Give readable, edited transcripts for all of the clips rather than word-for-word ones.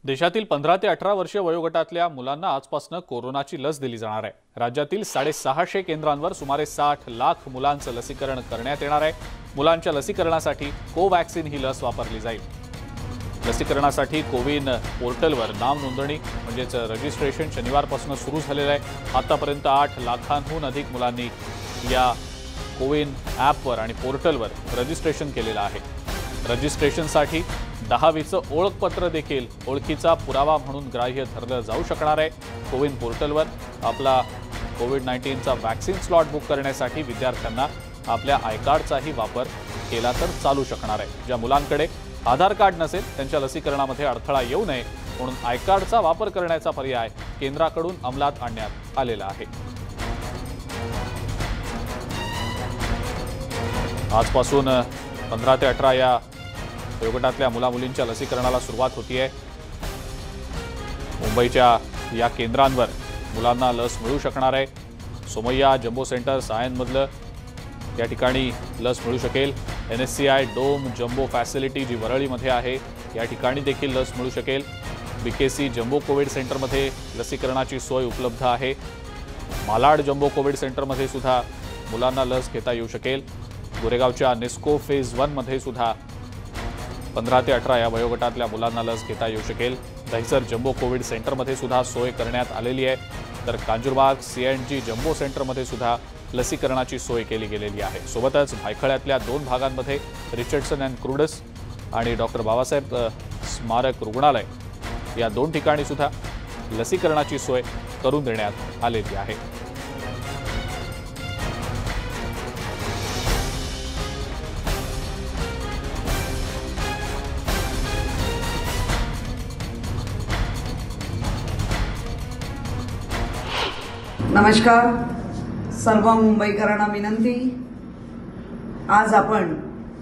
देशातील 15 ते 18 वर्षीय वयोगटातल्या मुलांना आजपासून कोरोनाची लस दिली जाणार आहे। राज्यातील 650 केंद्रांवर सुमारे 60 लाख मुलांचं लसीकरण करण्यात येणार आहे। मुलांच्या लसीकरणासाठी कोवॅक्सिन ही लस वापरली जाईल। लसीकरणासाठी कोविन पोर्टलवर नाव नोंदणी म्हणजेच रजिस्ट्रेशन शनिवारपासून सुरू झालेलं आहे। आतापर्यंत 8 लाखांहून अधिक मुलांनी या कोविन ॲपवर आणि पोर्टलवर रजिस्ट्रेशन केलेलं आहे। रजिस्ट्रेशनसाठी 10वीचं ओळखपत्र देखील ओळखीचा पुरावा म्हणून ग्राह्य धरलं जाऊ शकणार आहे। कोविन पोर्टलवर आपला कोविड-19चा वॅक्सिन स्लॉट बुक करण्यासाठी विद्यार्थ्यांना आपल्या आय कार्डचाही वापर केला तर चालू शकणार आहे। ज्या मुलांकडे आधार कार्ड नसेल त्यांच्या लसीकरणामध्ये अडथळा येऊ नये म्हणून आय कार्डचा वापर करण्याचा पर्याय केंद्राकडून अंमलात आणण्यात आलेला आहे। आजपासून 15 ते 18 या वयोगटातल्या मुलामुलींच्या लसीकरणाला सुरुवात होतीये। मुंबईच्या या केंद्रांवर मुलांना लस मिळू शकणार आहे। सोमय्या जम्बो सेंटर सायनमधलं या ठिकाणी लस मिळू शकेल। NSCI डोम जम्बो फॅसिलिटी जी वरळीमध्ये आहे या ठिकाणी देखील लस मिळू शकेल। BKC जम्बो कोविड सेंटरमध्ये लसीकरणाची सोय उपलब्ध आहे। मालाड जम्बो कोविड सेंटरमध्ये सुद्धा मुलांना लस घेता येऊ शकेल। गोरेगावच्या नेस्को फेज 1 मध्ये सुद्धा 15 ते 18 या वयोगटातल्या मुलांना लस घेता येऊ शकेल। दहिसर जम्बो कोविड सेंटरमध्ये सुद्धा सोय करण्यात आलेली आहे। तर कांजूरबाग CNG जम्बो सेंटरमध्ये सुद्धा लसीकरणाची सोय केली गेलेली आहे। सोबतच भायखळ्यातल्या 2 भागांमध्ये रिचर्डसन अँड क्रुडस आणि डॉक्टर बाबासाहेब स्मारक रुग्णालय या 2 ठिकाणी सुद्धा लसीकरणाची सोय करून देण्यात आलेली आहे। नमस्कार सर्व मुंबईकरांना विनंती। आज आपण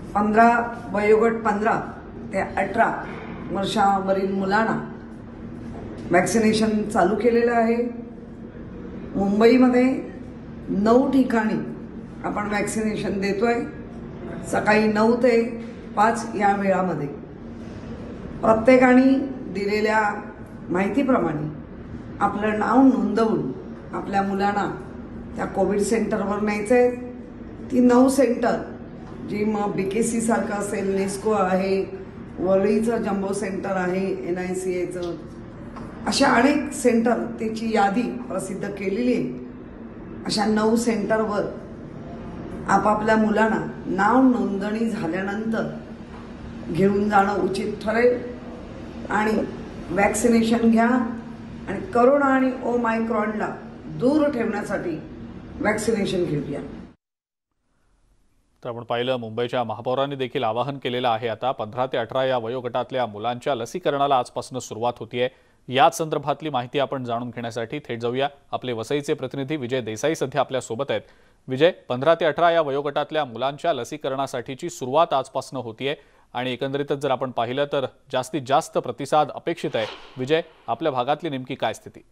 15 ते 18 वर्षावरील मुलांना वॅक्सिनेशन चालू केलेलं आहे। मुंबईमध्ये 9 ठिकाणी आपण वॅक्सिनेशन देतोय। सकाळी 9 ते 5 या वेळामध्ये प्रत्येकाने दिलेल्या माहितीप्रमाणे आपलं नाव नोंदवून आपल्या मुलांना त्या कोविड सेंटरवर न्यायचं आहे। ती 9 सेंटर जी मग BKC सारखं असेल, नेस्को आहे, वरळीचं जम्बो सेंटर आहे, NICAचं, अशा अनेक सेंटर त्याची यादी प्रसिद्ध केलेली आहे। अशा 9 सेंटरवर आपापल्या मुलांना नाव नोंदणी झाल्यानंतर घेऊन जाणं उचित ठरेल आणि वॅक्सिनेशन घ्या आणि करोना आणि ओमायक्रॉनला दूर ठेवण्यासाठी वॅक्सिनेशन घेऊया। तर आपण पाहिलं मुंबईच्या महापौरांनी देखील आवाहन केलेलं आहे। आता 15 ते 18 या वयोगटातल्या मुलांच्या लसीकरणाला आजपासून सुरुवात होतीये। याच संदर्भातली माहिती आपण जाणून घेण्यासाठी थेट जाऊया। आपले वसईचे प्रतिनिधी विजय देसाई सध्या आपल्या सोबत आहेत। विजय, 15 ते 18 या वयोगटातल्या मुलांच्या लसीकरणासाठीची सुरुवात आजपासून होतीये आणि एकंदरीतच जर आपण पाहिलं तर जास्तीत जास्त प्रतिसाद अपेक्षित आहे। विजय, आपल्या भागातली नेमकी काय स्थिती?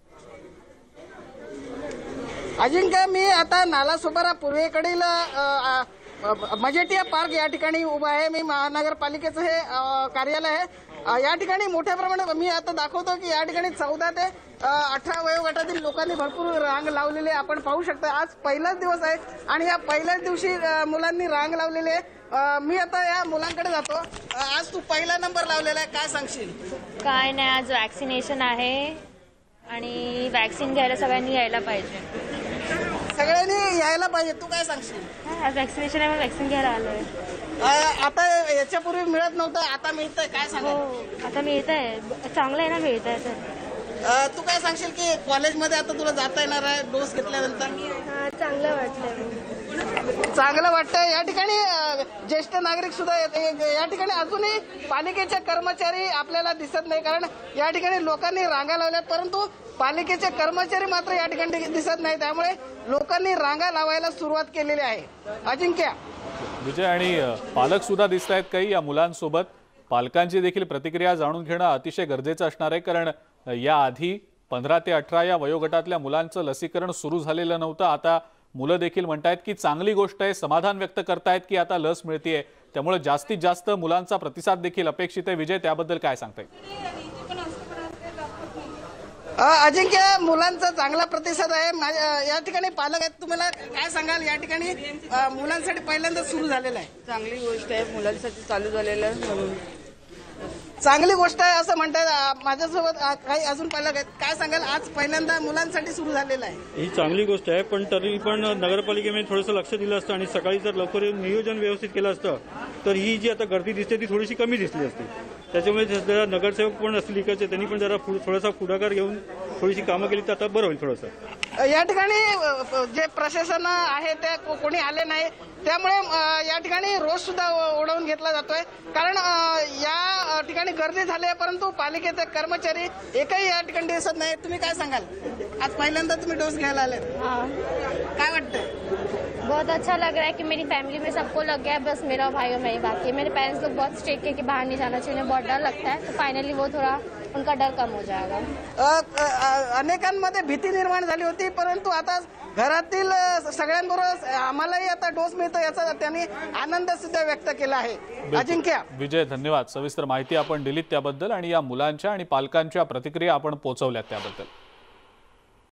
अजिंक्य, मी आता नालासोपारा पूर्वेकडील मजेटिया पार्क या ठिकाणी उभा आहे। मी महानगरपालिकेचं हे कार्यालय आहे। या ठिकाणी मोठ्या प्रमाणात मी आता दाखवतो की या ठिकाणी 14 ते 18 वयोगटातील लोकांनी भरपूर रांग लावलेली आपण पाहू शकता। आज पहिलाच दिवस आहे आणि या पहिल्याच दिवशी मुलांनी रांग लावलेली आहे। मी आता या मुलांकडे जातो। आज तू पहिला नंबर लावलेला आहे, काय सांगशील? काय नाही, आज वॅक्सिनेशन आहे आणि वॅक्सिन घ्यायला सगळ्यांनी यायला पाहिजे। सगळ्यांनी यायला पाहिजे, तू काय सांगशील? आज वॅक्सिनेशन आहे, वॅक्सिन घ्यायला आलोय। आता याच्यापूर्वी मिळत नव्हतं, आता मिळतंय, काय सांग? आता मिळत आहे, चांगलं आहे ना, मिळत आहे तर। तू काय सांगशील की कॉलेजमध्ये आता तुला जाता येणार आहे डोस घेतल्यानंतर? चांगलं वाटतंय। चांगलं वाटतंय। या ठिकाणी ज्येष्ठ नागरिक सुद्धा या ठिकाणी अजूनही पालिकेचे कर्मचारी आपल्याला दिसत नाही, कारण या ठिकाणी लोकांनी रांगा लावल्या, परंतु पालिकेचे कर्मचारी मात्र या ठिकाणी दिसत नाही। त्यामुळे लोकांनी रांगा लावायला सुरुवात केलेली आहे। अजिंक्य, विजय, आणि पालक सुद्धा दिसत आहेत काही या मुलांसोबत। पालकांची देखील प्रतिक्रिया जाणून घेणं अतिशय गरजेचं असणार आहे, कारण याआधी 15 ते 18 या वयोगटातल्या मुलांचं लसीकरण सुरू झालेलं नव्हतं। आता मुलं देखील म्हणतायत की चांगली गोष्ट आहे, समाधान व्यक्त करतायत की आता लस मिळतेय, त्यामुळे जास्तीत जास्त मुलांचा प्रतिसाद देखील अपेक्षित आहे। विजय, त्याबद्दल काय सांगताय? अजिंक्य, मुलांचा चांगला प्रतिसाद आहे. या ठिकाणी पालक आहेत, तुम्हाला काय सांगाल? या ठिकाणी मुलांसाठी पहिल्यांदा सुरू झालेलं आहे. चांगली गोष्ट आहे, मुलांसाठी चालू झालेलं आहे म्हणून चांगली गोष्ट आहे असं म्हणतात. माझ्यासोबत काही अजून पालक आहेत, काय सांगाल? आज पहिल्यांदा मुलांसाठी सुरू झालेलं आहे. ही चांगली गोष्ट आहे, पण तरी पण नगरपालिकेने थोडंसं लक्ष दिलं असतं आणि सकाळी जर लवकर नियोजन व्यवस्थित केलं असतं तर ही जी आता गर्दी दिसते ती थोडीशी कमी दिसली असती. त्याच्यामुळे जरा नगरसेवक पण असतील इकडचे, त्यांनी पण जरा थोडासा पुढाकार घेऊन थोडीशी कामं केली तर आता बरं होईल थोडंसं. या ठिकाणी जे प्रशासन आहे ते कोणी आले नाही, त्यामुळे या ठिकाणी रोष सुद्धा ओढवून घेतला जातोय. कारण या ठिकाणी गर्दी झाली आहे, परंतु पालिकेचे कर्मचारी एकही या ठिकाणी दिसत नाही. तुम्ही काय सांगाल? आज पहिल्यांदा तुम्ही डोस घ्यायला आले, काय वाटतंय? बहुत अच्छा लग रहा है कि मेरी फैमिली में सबको लग गया है, बस मेरा भाई और मैं बाकी है. मेरे पेरेंट्स लोग बहुत स्ट्रिक्ट है कि बाहर नहीं जाना चाहिए, उन्हें बहुत डर लगता है. तो फाइनली वो थोड़ा उनका डर कम हो जाएगा. अनेकांमध्ये भीती निर्माण झाली होती, परंतु आता घरातील सगळ्यांबरोबर आम्हालाही आता डोस मिळतो याचा त्यांनी आनंद सुद्धा व्यक्त केला आहे. अजिंक्य, विजय, धन्यवाद. सविस्तर माहिती आपण दिलीत त्याबद्दल आणि या मुलांच्या आणि पालकांच्या प्रतिक्रिया आपण पोहोचवल्यात त्याबद्दल.